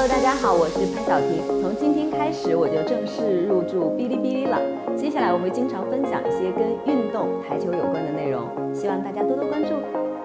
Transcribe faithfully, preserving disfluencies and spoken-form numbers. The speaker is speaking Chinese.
Hello， 大家好，我是潘晓婷。从今天开始，我就正式入驻哔哩哔哩了。接下来我会经常分享一些跟运动、台球有关的内容，希望大家多多关注。